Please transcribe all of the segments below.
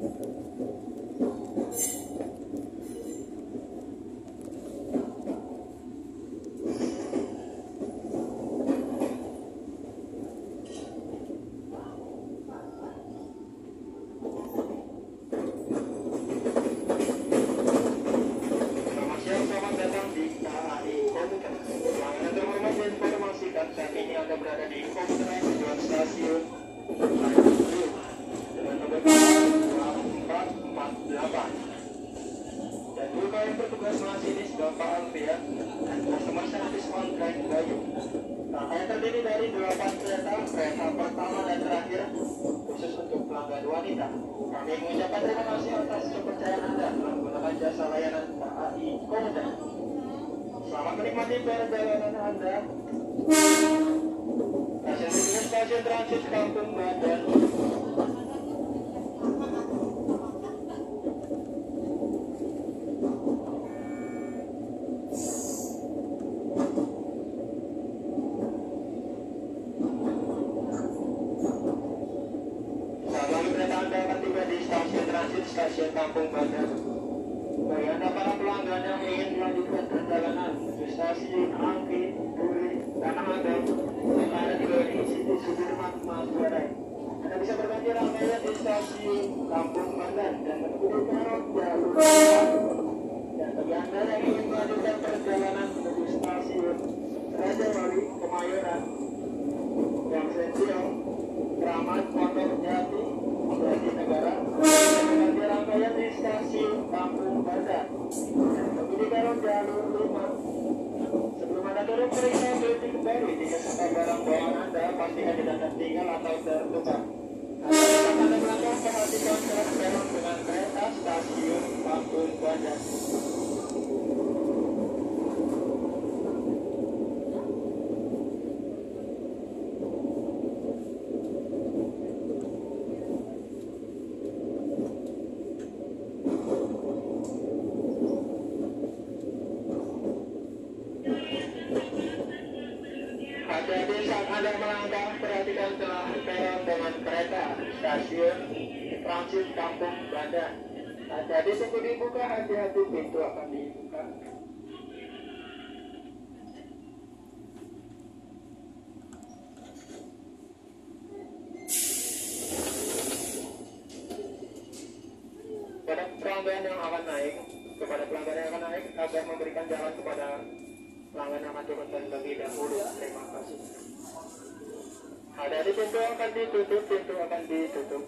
Saat ini Anda berada di komuter tujuan stasiun dengan nomor 2448. Dan juga yang bertugas masinis Bapak Alfian dan customer service on track Bayu. Rangkaian terdiri dari 8 kereta pertama dan terakhir khusus untuk pelanggan wanita. Kami mengucapkan terima kasih atas kepercayaan Anda menggunakan jasa layanan KAI Komuter. Selamat menikmati perjalanan Anda. Stasiun berikutnya stasiun transit Kampung Bandan. Saat kereta Anda akan tiba di stasiun transit stasiun Kampung Bandan. Bagi Anda para pelanggan yang ingin melanjutkan perjalanan ke stasiun Angki, Duri, Tanah Abang, yang ada di City Sudirman, Manggarai, Anda bisa berganti rangkaian di stasiun Kampung Bandan dan menunggu di peron jalur. Dan bagi Anda yang ingin melanjutkan perjalanan menuju stasiun Raja Wali, Kemayoran, Gang Sentiong, Kramat, Pondok Jati, Jatinegara, berganti rangkaian di stasiun Kampung Bandan dan menunggu di peron jalur 5. Sebelum Anda turun periksa titik kembali jika semua barang bawaan Anda pastikan tidak tertinggal atau tertukar. Anda melangkah perhatikan kelas peron dengan kereta stasiun Kampung Bandan. Hati-hati saat Anda melangkah, perhatikan celah peron dengan kereta stasiun transit Kampung Bandan. Hati-hati tunggu dibuka, hati-hati pintu akan dibuka. Kepada pelanggan yang akan naik agar memberikan jalan kepada pelanggan yang akan turun terlebih dahulu. Terima kasih. Hati-hati pintu akan ditutup.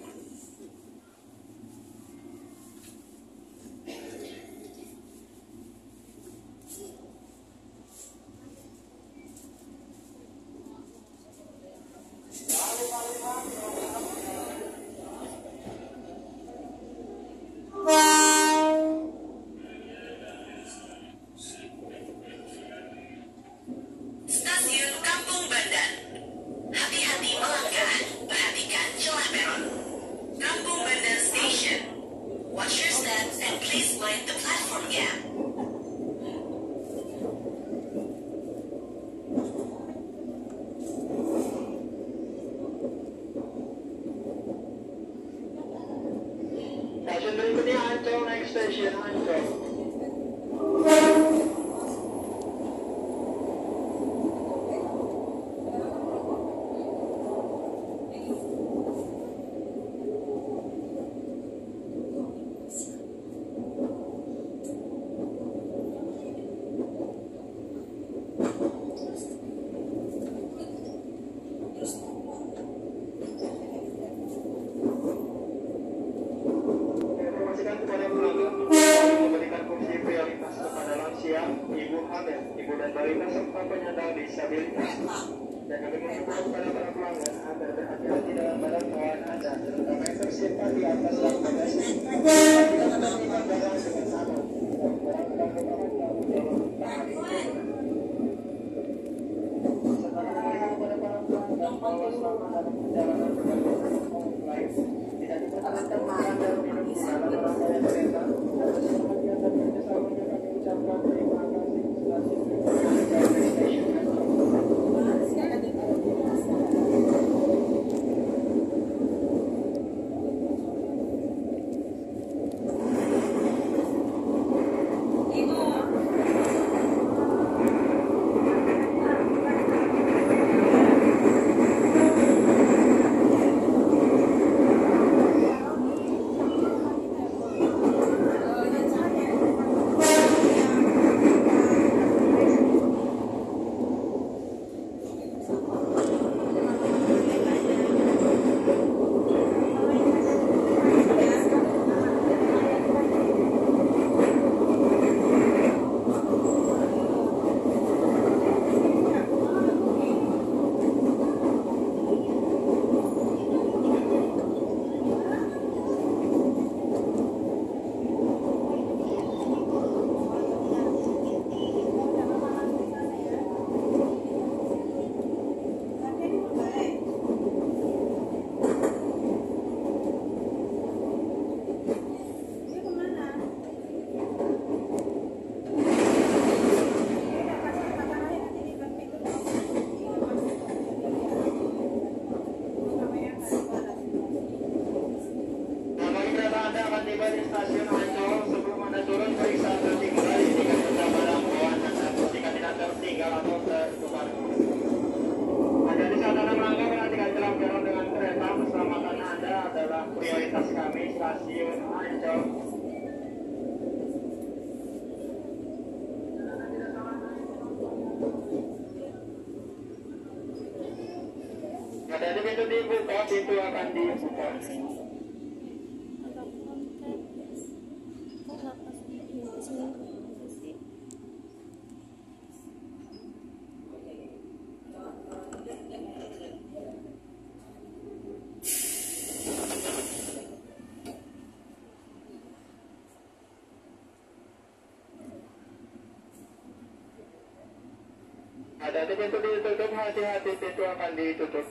Stasiun Kampung Bandan. Hati-hati melangkah, perhatikan celah peron. Kampung Bandan Station. Watch your steps and please mind the platform gap. Stasiun berikutnya Ancol, next station Ancol. Kepada pelanggan memberikan fungsi prioritas kepada lansia, ibu hamil, ibu dan balita serta penyandang disabilitas. Dan kami mengimbau kepada para pelanggan agar berhati-hati dalam barang bawaan Anda, terutama yang tersimpan di atas rak bagasi. Tidak menemukan barang dengan sama. Barang-barang bawaan dalam tangan serta mengimbau kepada para pelanggan bahwa selama dalam perjalanan berbagai lain tidak diperkenankan makan dan minum di dalam rangkaian kereta. Atas perhatian dan kerjasamanya kami ucapkan terima kasih. Stasiun Station stasiun Ancol. Sebelum Anda turun, periksa tertib kembali tiket serta barang bawaan Anda. Jika tidak tertinggal atau tertukar. Anda di saat Anda melanggar perhatikan jelang peron dengan kereta. Keselamatan Anda adalah prioritas kami. Stasiun Ancol. Ada di pintu dibuka, pintu akan dibuka. Ada di pintu ditutup, hati-hati pintu akan ditutup.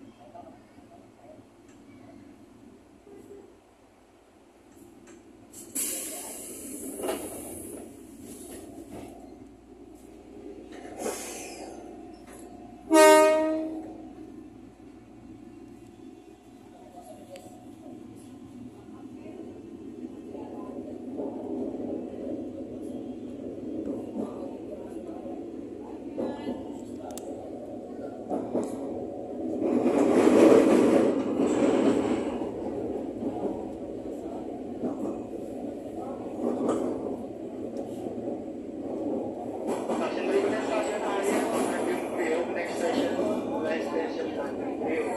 Stasiun berikutnya stasiun Ancol, Tanjung Priok. Next station, Light Station Tanjung Priok.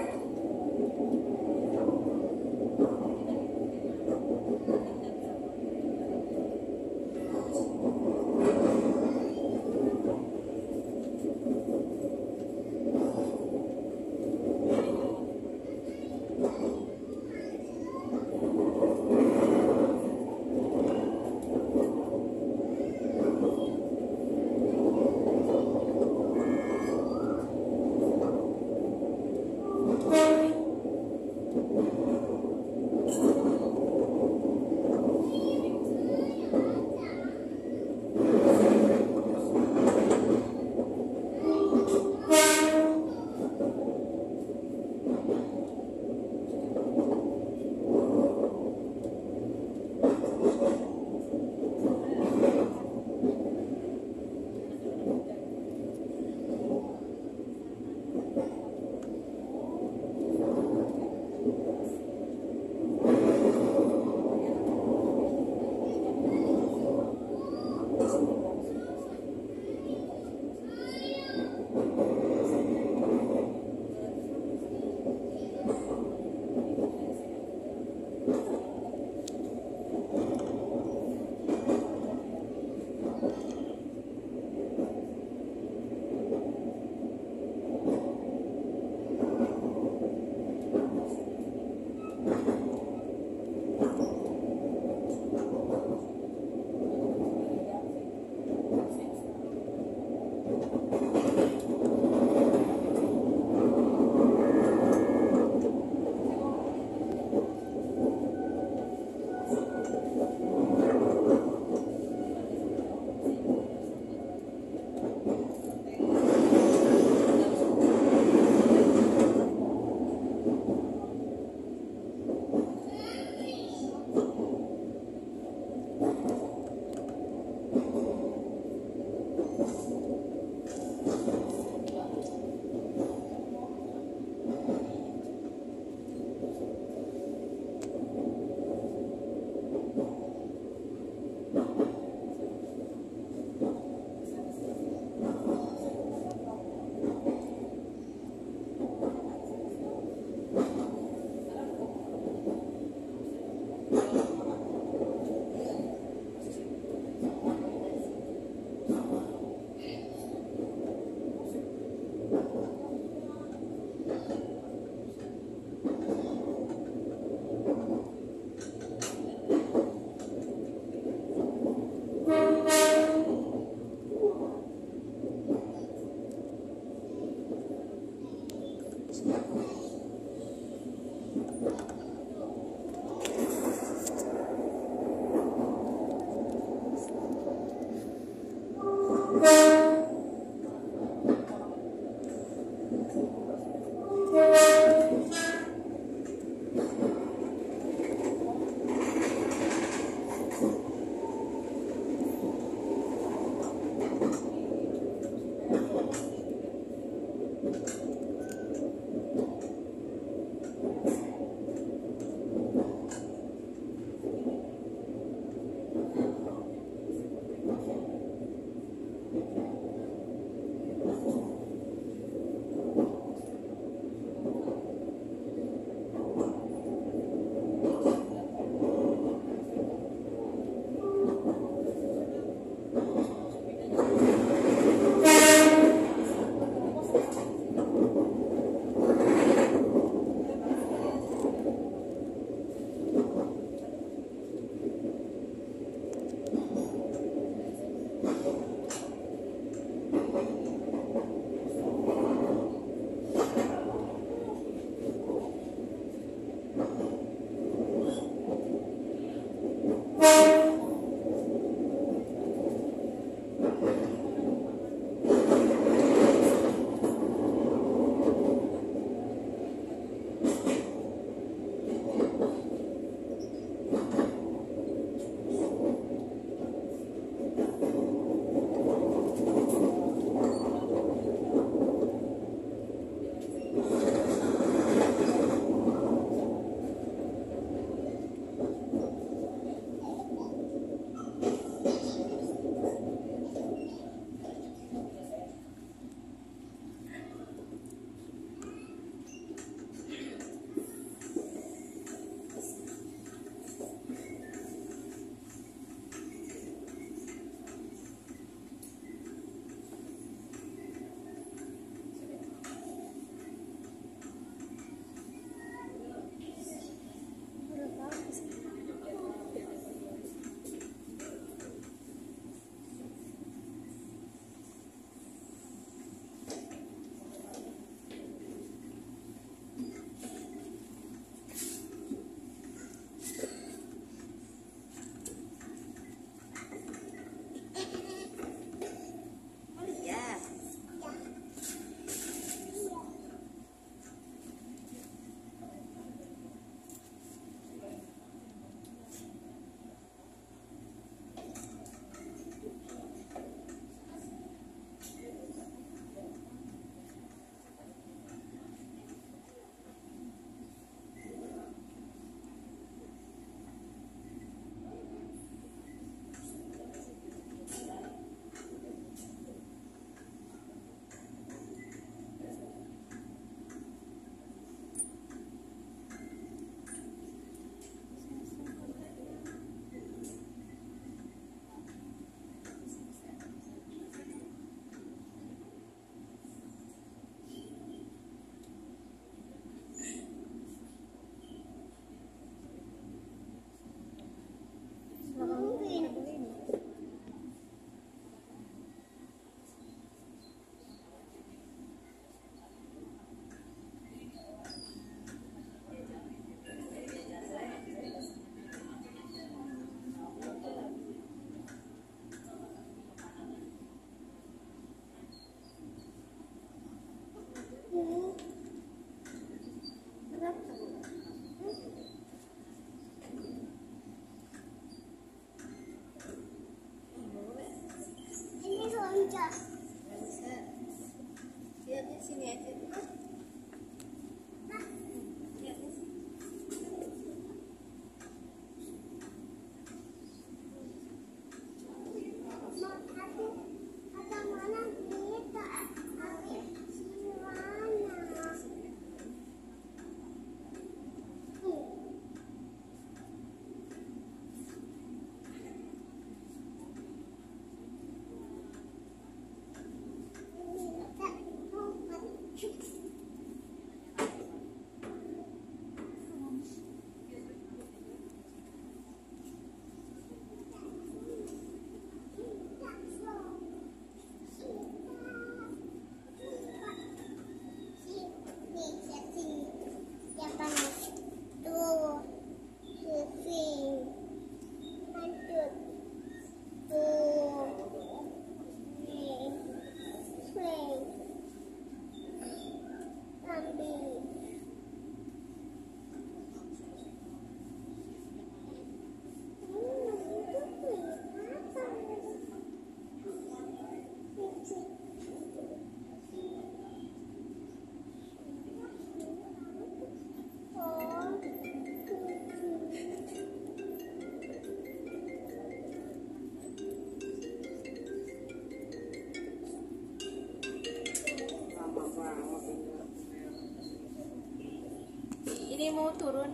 turun.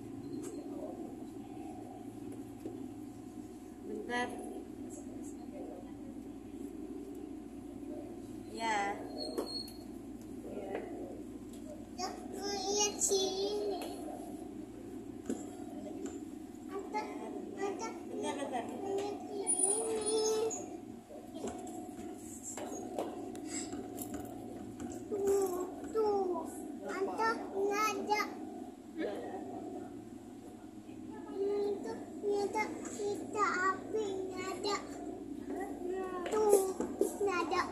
Bentar. Ya. Aku lihat sini. Ada. Bentar. Lihat sini. Tuh. Ada. Nggak ada. Ini ada kita api. Nggak ada. Tuh. Nggak ada.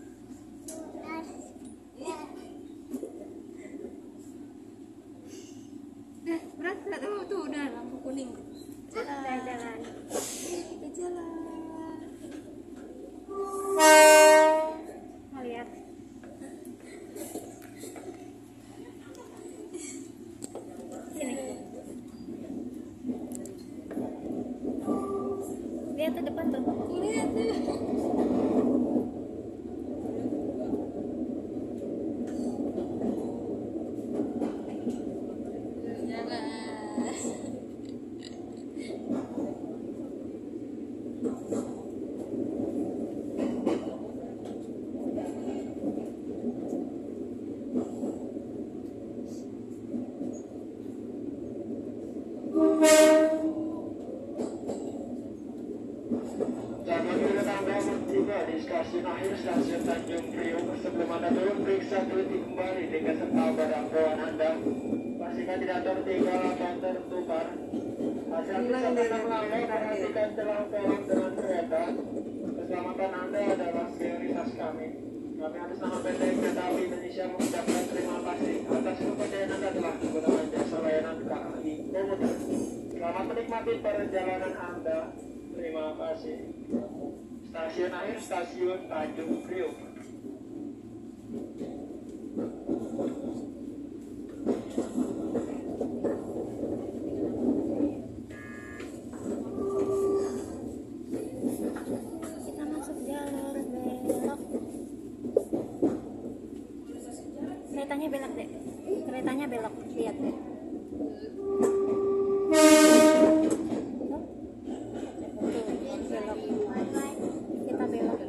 Berat. Tuh udah lampu kuning. Jalan. Kita jalan. Mau lihat. Sini. Lihat ke depan tuh. Lihat tuh. Jangan lupa Anda tiba di stasiun akhir stasiun Tanjung Priok. Sebelum Anda turun, periksa teliti kembali tiket serta barang bawaan Anda. Pastikan tidak tertinggal atau tertukar. Hati-hati sampai melanggar, perhatikan celah kolong dengan kereta. Keselamatan Anda adalah prioritas kami. Kami atas nama PT Kereta Api Indonesia mengucapkan terima kasih atas kepercayaan Anda telah menggunakan jasa layanan KAI Komuter. Selamat menikmati perjalanan Anda. Terima kasih. Stasiun akhir stasiun Tanjung Priok. Kita masuk jalur belok. Keretanya belok deh. Keretanya belok. Lihat deh. Belok. Kita belok.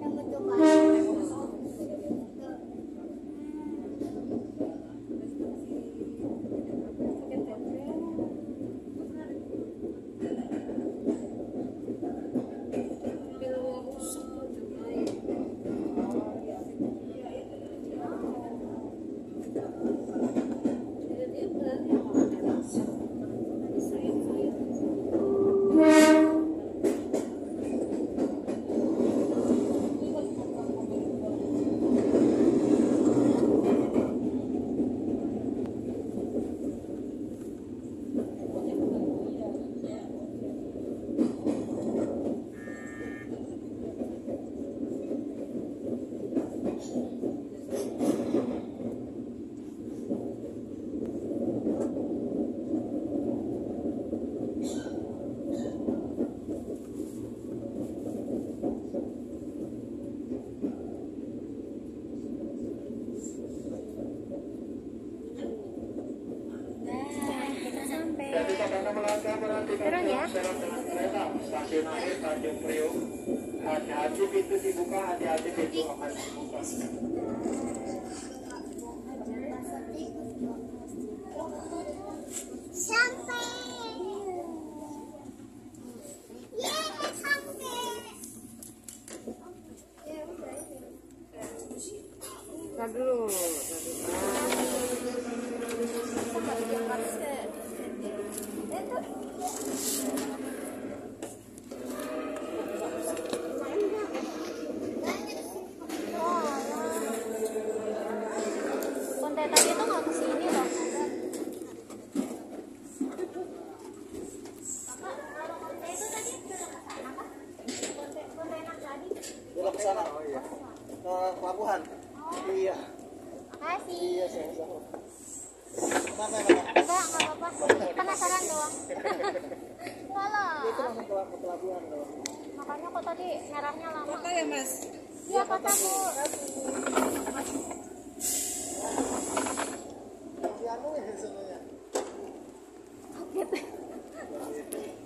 Turun ya. Stasiun akhir Tanjung Priok. Hati-hati pintu dibuka, hati-hati pintu akan dibuka. Sampai. Sampai. Tar dulu. Konten tadi tuh nggak kesini loh. Belok ke sana. Oh iya. Ke pelabuhan. Iya. Makasih. Iya, sama-sama. Mana? Enggak apa-apa. Penasaran doang. Walah. Itu langsung ke pelabuhan loh. Makanya kok tadi merahnya lama. Foto ya Mas? Iya, foto Bu. Dianu ya sebenarnya. sakit.